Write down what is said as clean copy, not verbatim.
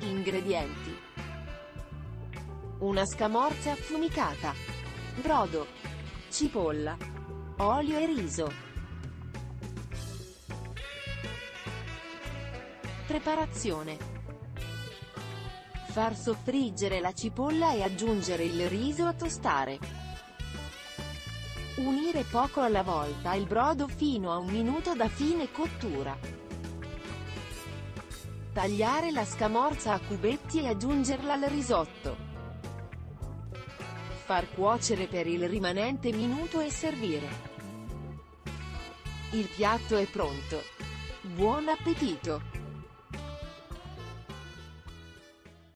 Ingredienti: una scamorza affumicata, brodo, cipolla, olio e riso. Preparazione: far soffriggere la cipolla e aggiungere il riso a tostare. Unire poco alla volta il brodo fino a 1 minuto da fine cottura. Tagliare la scamorza a cubetti e aggiungerla al risotto. Far cuocere per il rimanente minuto e servire. Il piatto è pronto. Buon appetito!